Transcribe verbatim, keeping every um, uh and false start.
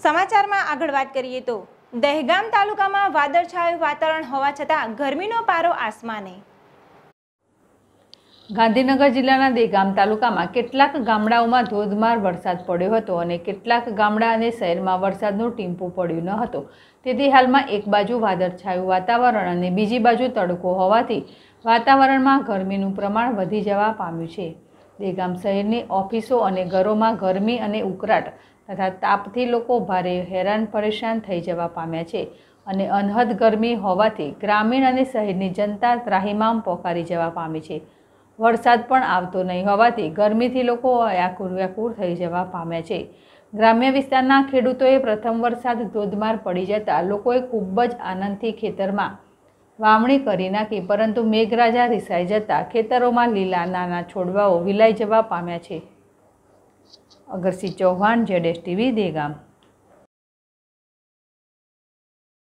સમાચારમાં આગળ વાત કરીએ તો દહેગામ તાલુકામાં વાદળછાયું વાતાવરણ હોવા છતાં ગરમીનો પારો આસમાને। ગાંધીનગર જિલ્લાના દહેગામ તાલુકામાં કેટલાક ગામડાઓમાં ધોધમાર વરસાદ પડ્યો હતો અને કેટલાક ગામડા અને શહેરમાં વરસાદનું ટીમ્પું પડ્યું ન હતું। તેથી હાલમાં એક બાજુ વાદળછાયું વાતાવરણ અને બીજી બાજુ તડકો હોવાથી વાતાવરણમાં ગરમીનું પ્રમાણ વધી જવા પામ્યું છે। દહેગામ શહેરની ઓફિસો અને ઘરોમાં ગરમી અને ઉકળાટ તથા તાપથી લોકો ભારે હેરાન પરેશાન થઈ જવા પામ્યા છે અને અનહદ ગરમી હોવાથી ગ્રામીણ અને શહેરની જનતા ત્રાહિમામ પોકારી જવા પામી છે। વરસાદ પણ આવતો નહીં હોવાથી ગરમીથી લોકો વ્યાકુળ વ્યાકુળ થઈ જવા પામ્યા છે। ગ્રામ્ય વિસ્તારના ખેડૂતોએ પ્રથમ વરસાદ ધોધમાર પડી જતાં લોકોએ ખૂબ જ આનંદથી ખેતરમાં વાવણી કરી નાખી, પરંતુ મેઘરાજા રિસાઈ જતાં ખેતરોમાં લીલા નાના છોડવાઓ વિલાઈ જવા પામ્યા છે। અગરસિંહ ચૌહાણ, જેડેશ ટીવી, દહેગામ।